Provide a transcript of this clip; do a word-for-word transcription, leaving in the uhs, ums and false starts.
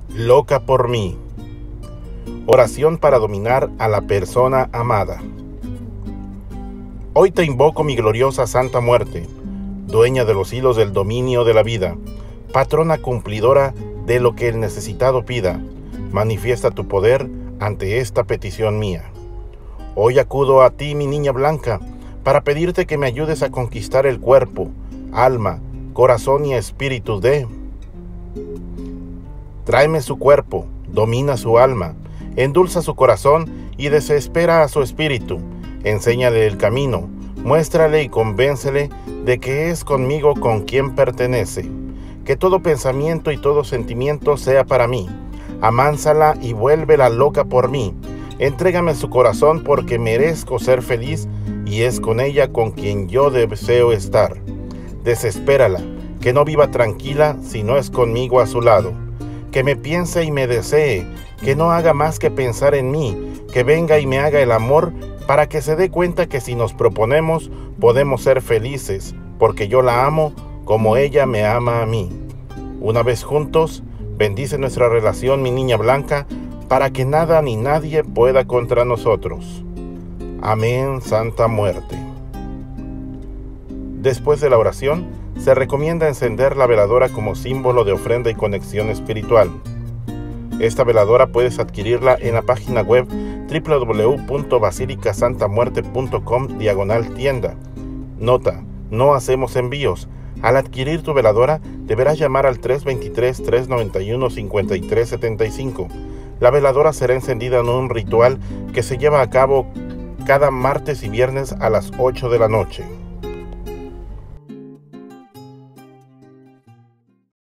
Loca por mí. Oración para dominar a la persona amada. Hoy te invoco, mi gloriosa Santa Muerte, dueña de los hilos del dominio de la vida, patrona cumplidora de lo que el necesitado pida. Manifiesta tu poder ante esta petición mía. Hoy acudo a ti, mi niña blanca, para pedirte que me ayudes a conquistar el cuerpo, alma, corazón y espíritu de... Tráeme su cuerpo, domina su alma, endulza su corazón y desespera a su espíritu. Enséñale el camino, muéstrale y convéncele de que es conmigo con quien pertenece. Que todo pensamiento y todo sentimiento sea para mí. Amánsala y vuélvela loca por mí. Entrégame su corazón porque merezco ser feliz y es con ella con quien yo deseo estar. Desespérala, que no viva tranquila si no es conmigo a su lado. Que me piense y me desee, que no haga más que pensar en mí, que venga y me haga el amor para que se dé cuenta que si nos proponemos podemos ser felices, porque yo la amo como ella me ama a mí. Una vez juntos, bendice nuestra relación, mi niña blanca, para que nada ni nadie pueda contra nosotros. Amén, Santa Muerte. Después de la oración, se recomienda encender la veladora como símbolo de ofrenda y conexión espiritual. Esta veladora puedes adquirirla en la página web w w w punto basílica santa muerte punto com diagonal tienda. Nota, no hacemos envíos. Al adquirir tu veladora, deberás llamar al tres dos tres, tres nueve uno, cinco tres siete cinco. La veladora será encendida en un ritual que se lleva a cabo cada martes y viernes a las ocho de la noche.